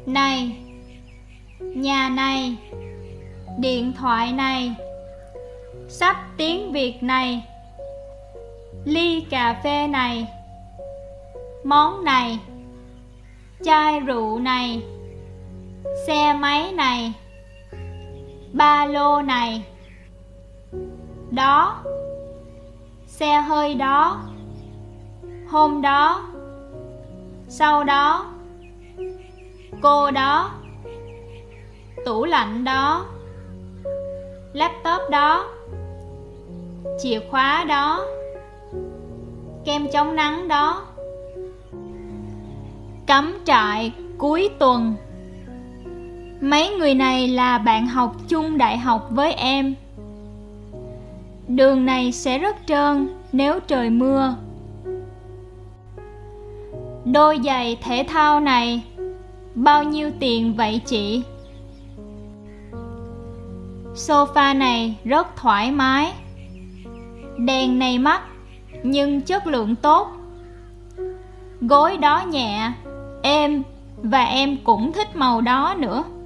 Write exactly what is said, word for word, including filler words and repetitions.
Này, nhà này, điện thoại này, sách tiếng Việt này, ly cà phê này, món này, chai rượu này, xe máy này, ba lô này, đó, xe hơi đó, hôm đó, sau đó, cô đó, tủ lạnh đó, laptop đó, chìa khóa đó, kem chống nắng đó, cắm trại cuối tuần. Mấy người này là bạn học chung đại học với em. Đường này sẽ rất trơn nếu trời mưa. Đôi giày thể thao này bao nhiêu tiền vậy chị? Sofa này rất thoải mái. Đèn này mắc nhưng chất lượng tốt. Gối đó nhẹ, êm và em cũng thích màu đó nữa.